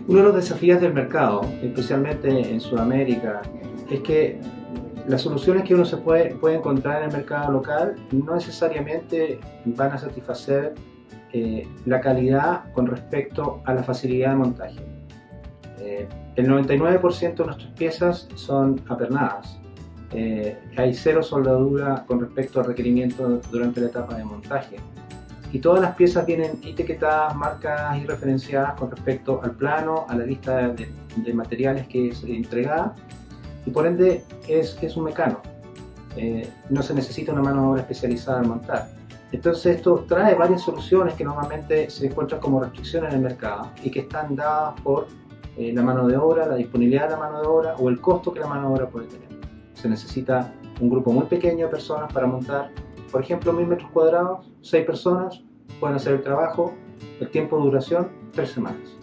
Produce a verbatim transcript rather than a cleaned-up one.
Uno de los desafíos del mercado, especialmente en Sudamérica, es que las soluciones que uno se puede, puede encontrar en el mercado local no necesariamente van a satisfacer eh, la calidad con respecto a la facilidad de montaje. Eh, el noventa y nueve por ciento de nuestras piezas son apernadas. Eh, hay cero soldadura con respecto a requerimientos durante la etapa de montaje. Y todas las piezas vienen etiquetadas, marcadas y referenciadas con respecto al plano, a la lista de, de materiales que es entregada, y por ende es, es un mecano. Eh, no se necesita una mano de obra especializada en montar. Entonces esto trae varias soluciones que normalmente se encuentran como restricciones en el mercado y que están dadas por eh, la mano de obra, la disponibilidad de la mano de obra o el costo que la mano de obra puede tener. Se necesita un grupo muy pequeño de personas para montar, por ejemplo, mil metros cuadrados, seis personas pueden hacer el trabajo, el tiempo de duración, tres semanas.